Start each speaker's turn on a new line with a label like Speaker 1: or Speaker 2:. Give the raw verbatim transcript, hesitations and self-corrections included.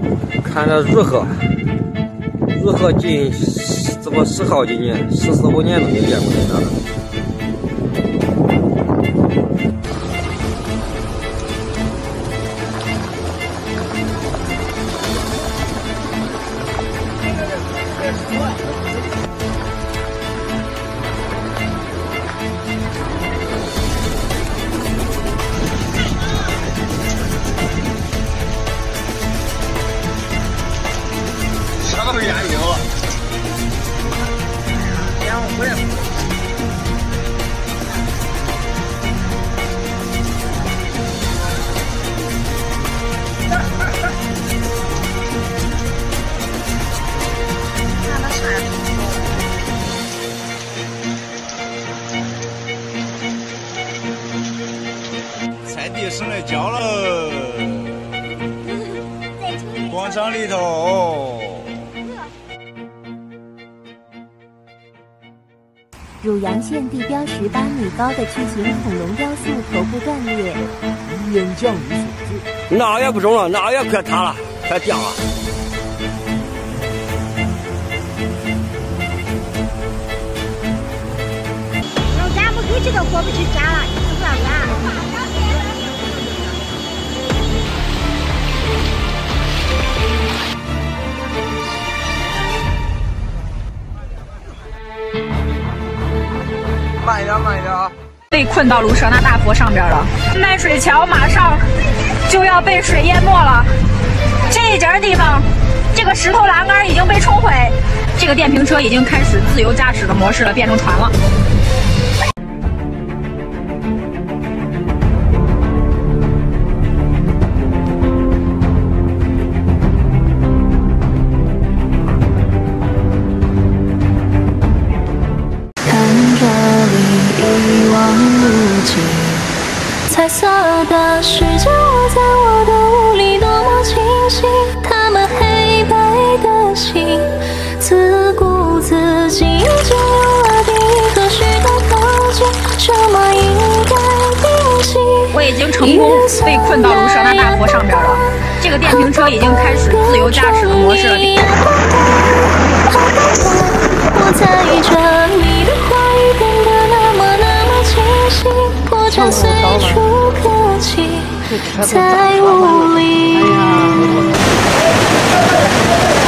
Speaker 1: 看着如何，如何近这么十好几年、十四五年都没见过这样的。
Speaker 2: 啥都是压力了。让我回来。
Speaker 3: 看那啥呀？
Speaker 2: 菜地生来焦了，广场里头。
Speaker 4: 汝阳县地标十八米高的巨型恐龙雕塑头部断裂，
Speaker 5: 遗言奖励所致。
Speaker 1: 那也不中了，那也快塌了，快掉了。
Speaker 3: 那咱们回去都过不去家了，你知道吧？
Speaker 2: 慢一点，慢一点啊！
Speaker 6: 被困到卢舍那大佛上边了，麦水桥马上就要被水淹没了。这一节地方，这个石头栏杆已经被冲毁，这个电瓶车已经开始自由驾驶的模式了，变成船了。
Speaker 7: 彩色的世界握在我的屋里，多么清晰。他们黑白的心，自顾自己已经有了定义和许多靠近，什么应该摒弃。
Speaker 6: 我已经成功被困到卢舍那大佛上边了，这个电瓶车已经开始自由驾驶的模式了。
Speaker 7: 我在意着你的话语变得那么那么清晰，破绽随处可及，在雾里。